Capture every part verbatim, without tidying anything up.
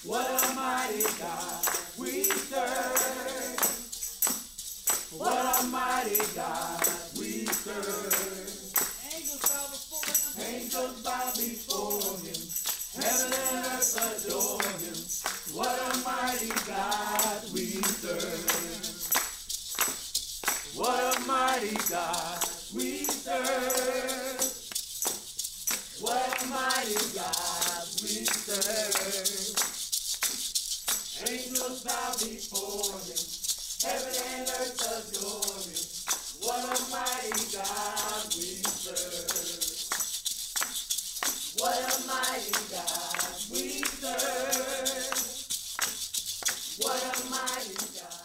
What a mighty God we serve. What a mighty God we serve. Angels bow before him. Angels bow before him. Heaven and earth adore him. What a mighty God we serve. What a mighty God we serve. What a mighty God we serve. Angels bow before him. Heaven and earth adore him. What a mighty God we serve. What a mighty God we serve. What a mighty God.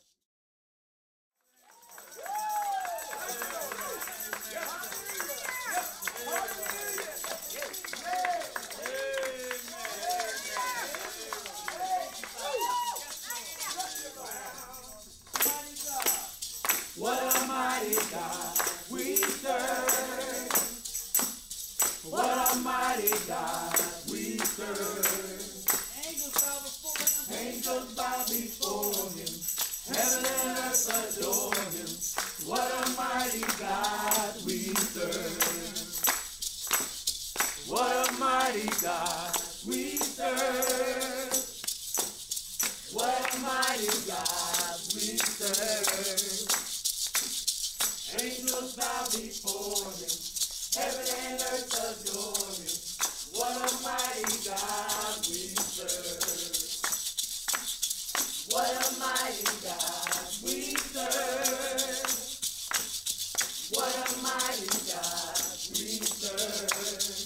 What a mighty God we serve. What a mighty God we serve. Angels bow before him. Angels bow before him. Heaven and earth adore him. What a mighty God we serve. What a mighty God we serve. What a mighty God we serve. Angels bow before him. Heaven and earth adore him. What a mighty God we serve. What a mighty God we serve. What a mighty God we serve.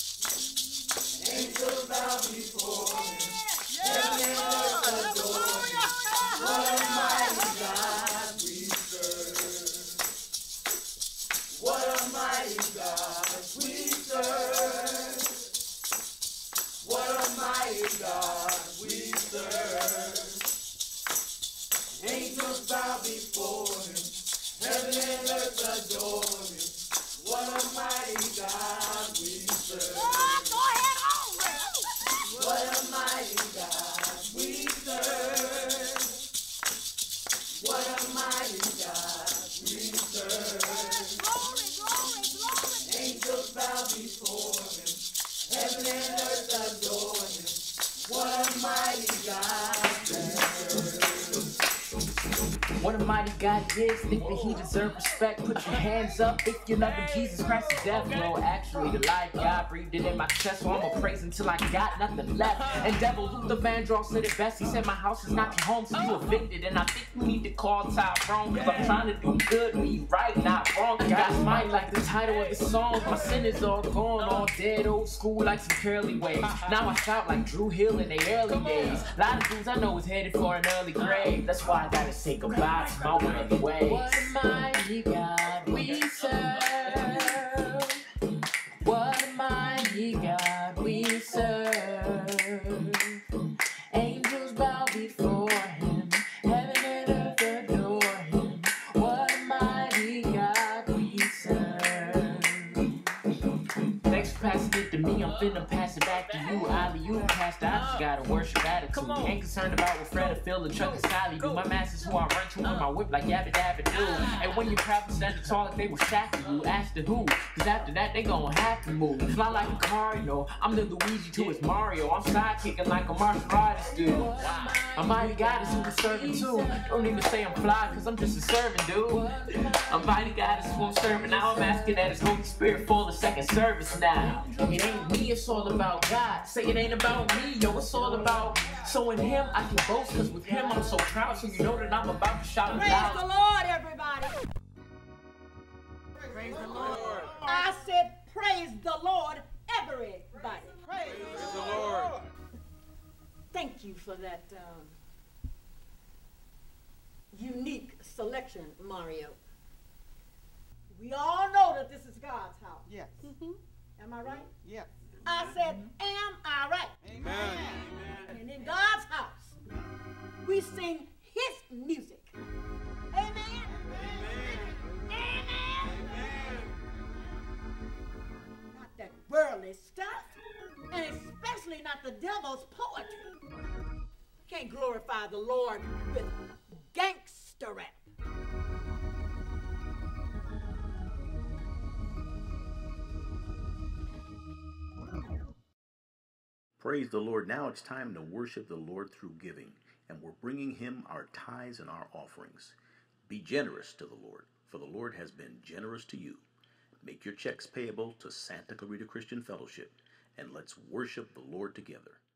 Angels bow before him. Heaven and earth adore him. What a mighty God we serve. What a mighty God we serve. What a mighty God we serve. Angels bow before him. Heaven and earth adore him. What a mighty God we serve. Oh, go ahead on. What a mighty God we serve. What a mighty God we serve. Glory, glory, glory. Angels bow before him. Heaven and earth adore him. What a mighty God we serve. What a mighty God is, think that he deserves respect. Put your hands up if you're loving Jesus Christ to death. Well, actually, the life God breathed it in my chest, so I'ma praise until I got nothing left. And Devil Luther Vandross said it best. He said, my house is not your home, so you offended. And I think you need to call Tyrone, cause I'm trying to do good, be right, not wrong. God's mighty like the title of the song. My sin is all gone, all dead, old school like some curly ways. Now I shout like Drew Hill in the early days. A lot of dudes I know is headed for an early grave. That's why I gotta say goodbye to my worldly ways. What a mighty God we serve. What a mighty God we serve. Angels bow before him. Heaven and earth adore him. What a mighty God we serve. Thanks for passing it to me. I'm finna pass it back to you. Ali, you passed out. I just got a worship attitude. Ain't concerned about what Fred or Phil or Chuck and Sally do. My master's who I run to with my whip like yabba dabba do. And when you travel standing tall like they were shacking you, ask the who. Cause after that they gon' have to move. Fly like a car, you know. I'm the Luigi to his Mario. I'm sidekicking like a martial artist do. A mighty God is who we're serving too. Don't even say I'm fly cause I'm just a servant, dude. A mighty God is who I'm serving now. I'm asking that his Holy Spirit fall a second service now. It ain't me, it's all about God. Say it ain't about me, yo, it's all about. So in him I can boast, cause with him I'm so proud. So you know that I'm about to shout it loud. Praise the Lord, everybody. Praise the Lord. I said praise the Lord, everybody. Praise the Lord. Thank you for that um, unique selection, Mario. We all know that this is God's house. Yes. Mm-hmm. Am I right? Yes. I said, am I right? Amen. And in God's house, we sing his music. Amen? Amen. Amen. Not that worldly stuff. and especially not the devil's poetry. You can't glorify the Lord with gangster rap. Praise the Lord. Now it's time to worship the Lord through giving, and we're bringing him our tithes and our offerings. Be generous to the Lord, for the Lord has been generous to you. Make your checks payable to Santa Clarita Christian Fellowship, and let's worship the Lord together.